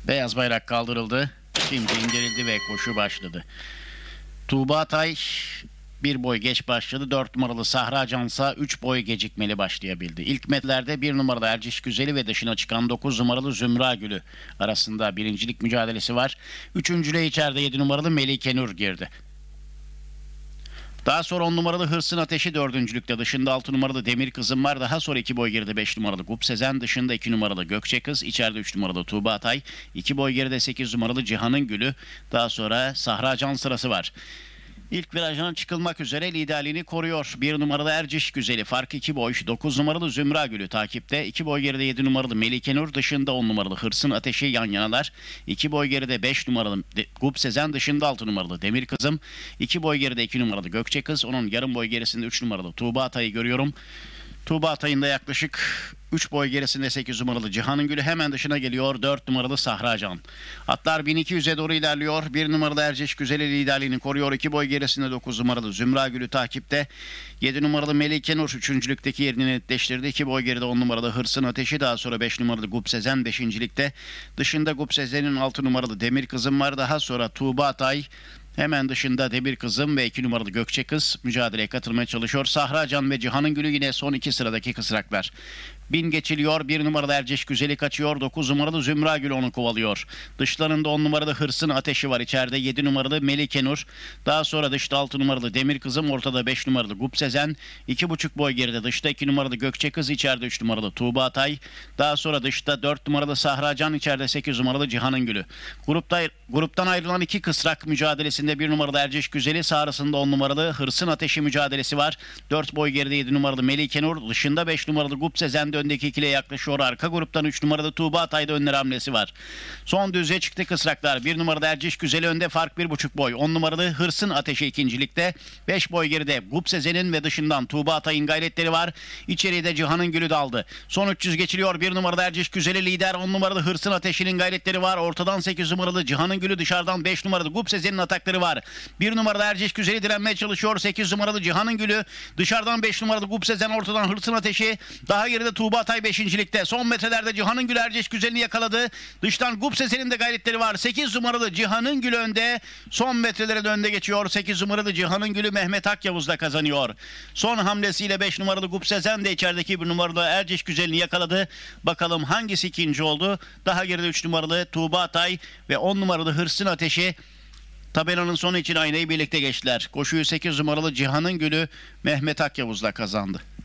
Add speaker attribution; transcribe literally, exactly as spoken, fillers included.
Speaker 1: Beyaz bayrak kaldırıldı. Şimdi indirildi ve koşu başladı. Tuğba Tay bir boy geç başladı. dört numaralı Sahra Cansa üç boy gecikmeli başlayabildi. İlk metrelerde bir numaralı Erciş Güzeli ve dışına çıkan dokuz numaralı Zümra Gülü arasında birincilik mücadelesi var. Üçüncülüğe içeride yedi numaralı Melike Nur girdi. Daha sonra on numaralı Hırsın Ateşi dördüncülükte, dışında altı numaralı Demir Kızım var. Daha sonra iki boy geride beş numaralı Gup Sezen, dışında iki numaralı Gökçe Kız, içeride üç numaralı Tuğba Atay, iki boy geride sekiz numaralı Cihan'ın Gülü. Daha sonra Sahra Can sırası var. İlk virajdan çıkılmak üzere liderliğini koruyor. bir numaralı Erciş Güzeli, fark iki boy. dokuz numaralı Zümra Gülü takipte. iki boy geride yedi numaralı Melike Nur, dışında on numaralı Hırsın Ateşi yan yanalar. iki boy geride beş numaralı Gup Sezen, dışında altı numaralı Demir Kızım. iki boy geride iki numaralı Gökçe Kız. Onun yarım boy gerisinde üç numaralı Tuğba Atay'ı görüyorum. Tuğba Atay'ın da yaklaşık üç boy gerisinde sekiz numaralı Cihan'ın Gülü, hemen dışına geliyor dört numaralı Sahra Can. Atlar bin iki yüze doğru ilerliyor. bir numaralı Erciş Güzeli liderliğini koruyor. iki boy gerisinde dokuz numaralı Zümra Gülü takipte. yedi numaralı Melike Nur üçüncülükteki yerini netleştirdi. iki boy geride on numaralı Hırsın Ateşi, daha sonra beş numaralı Gup Sezen beşincilikte. Dışında Gup Sezen'in altı numaralı Demir Kızım var. Daha sonra Tuğba Atay, hemen dışında Demir Kızım ve iki numaralı Gökçe Kız mücadeleye katılmaya çalışıyor. Sahra Can ve Cihan'ın Gülü yine son iki sıradaki kısraklar. Bin geçiliyor. bir numaralı Erciş Güzeli kaçıyor. dokuz numaralı Zümra Gül onu kovalıyor. Dışlarında on numaralı Hırsın Ateşi var. İçeride yedi numaralı Melike Nur. Daha sonra dışta altı numaralı Demir Kızım. Ortada beş numaralı Gup Sezen. iki buçuk boy geride dışta iki numaralı Gökçe Kız. İçeride üç numaralı Tuğba Atay. Daha sonra dışta dört numaralı Sahra Can. İçeride sekiz numaralı Cihan'ın Gülü. Grupta, gruptan ayrılan iki kısrak mücadelesinde bir numaralı Erciş Güzeli, sağrısında on numaralı Hırsın Ateşi mücadelesi var. dört boy geride yedi numaralı Melike Nur. Dışında beş numaralı Gup Sezen öndeki ikiliye yaklaşıyor. Arka gruptan üç numaralı Tuğba Atay'da önler hamlesi var. Son düzlüğe çıktı kısraklar. bir numaralı Erciş Güzeli önde, fark bir buçuk boy. on numaralı Hırsın Ateşi ikincilikte. beş boy geride Gup Sezen'in ve dışından Tuğba Atay'ın gayretleri var. İçeriye de Cihan'ın Gülü daldı. Son üç yüz geçiliyor. bir numaralı Erciş Güzeli lider. on numaralı Hırsın Ateşi'nin gayretleri var. Ortadan sekiz numaralı Cihan'ın Gülü, dışarıdan beş numaralı Gup Sezen'in atakları var. bir numaralı Erciş Güzeli direnmeye çalışıyor. sekiz numaralı Cihan'ın Gülü. Dışarıdan beş numaralı Gup Sezen, ortadan Hırsın Ateşi. Daha geride Tuğba Atay beşincilikte. Son metrelerde Cihan'ın Gülü Erciş Güzeli'ni yakaladı. Dıştan Gup Sezen'in de gayretleri var. sekiz numaralı Cihan'ın Gülü önde. Son metrelere de önde geçiyor. sekiz numaralı Cihan'ın Gülü Mehmet Akyavuz'da kazanıyor. Son hamlesiyle beş numaralı Gup Sezen de içerideki bir numaralı Erciş Güzeli'ni yakaladı. Bakalım hangisi ikinci oldu? Daha geride üç numaralı Tuğba Atay ve on numaralı Hırsın Ateşi tabelanın sonu için aynayı birlikte geçtiler. Koşuyu sekiz numaralı Cihan'ın Gülü Mehmet Akyavuz'la kazandı.